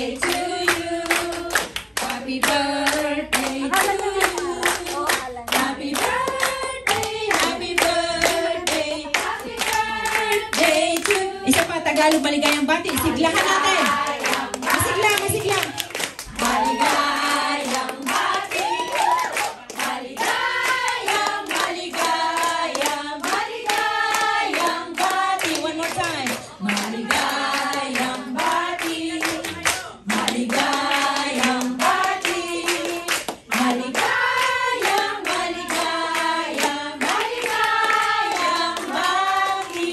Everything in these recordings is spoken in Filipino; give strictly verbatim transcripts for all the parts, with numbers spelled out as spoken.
birthday to you. Happy birthday to you. Happy birthday, happy birthday, happy birthday to you. Isa pa, Tagalog maligayang bati. Siglahan natin. Masigla, masigla. Maligayang bati. Maligayang, maligayang, maligayang bati. One more time. Maligayang bati. Maligayang bati. Maligayang, maligayang, maligayang bati.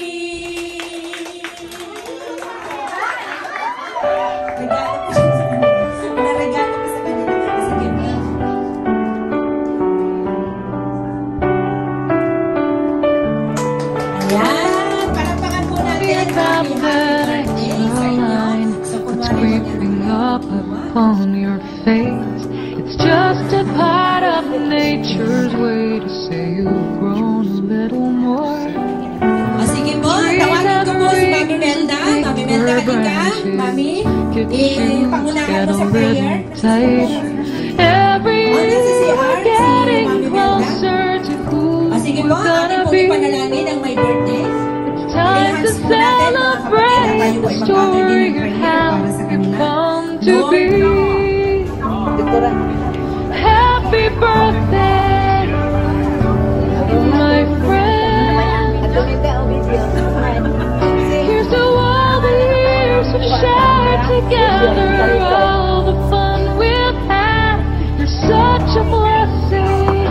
Regalo ko siya sa kanila. Naregalo ko sa kanila. Sige po. Ayan. Palapakan po natin. Happy birthday sa inyo. So, kunwari Creeping up upon your face. It's just a part of nature's way to say you've grown a little more. O sige po, tawagin ko po si Mami Melda. Mami Melda, halika. Mami, eh, pangunahan mo sa prayer. Every O, nasa si year Art, si getting Mami Melda. closer to who O sige po, we're ating gonna pong be. ipanalangin ang my birthday. It's time to celebrate the story you have come to be. Happy birthday, my friend. Here's to all the years we've shared together, all the fun we've had. You're such a blessing,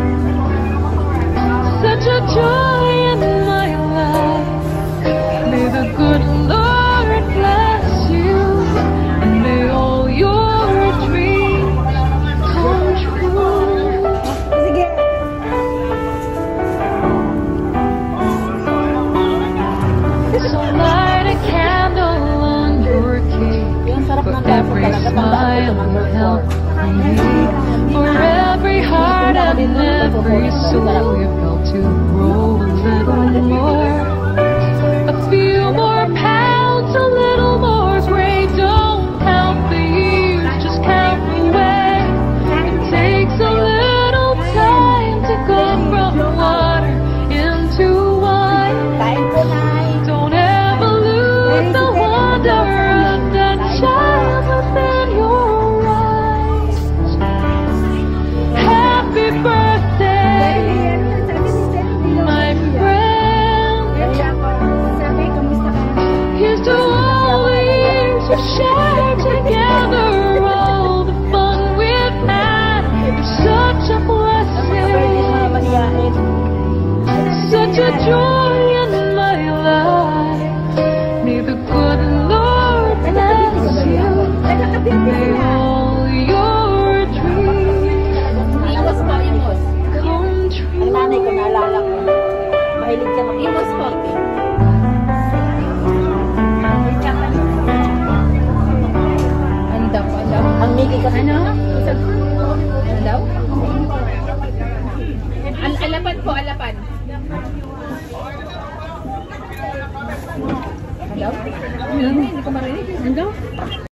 such a joy in my life. May the good Lord bless you, and may all your dreams come true. So light a candle on your cake for every smile you held for me, for every heart and every soul you felt to grow a little more. A few more pounds, a little more gray. Don't count the years, just count the way. It takes a little time to go from water into wine. Don't ever lose the wonder of that child within your eyes. Happy birthday, my friend. Here's to all the years we've shared together, all the fun we've had. You're such a blessing, such a joy in my life. May the good Lord bless you, may all your dreams come true. Nanay ko naalala ko. Mahilig siya mag-imos po. Ano daw? Ano daw? Ang migi ka ano? Ano daw? Al alapan po, alapan. Ano daw? Hindi ko marinig. Ano daw?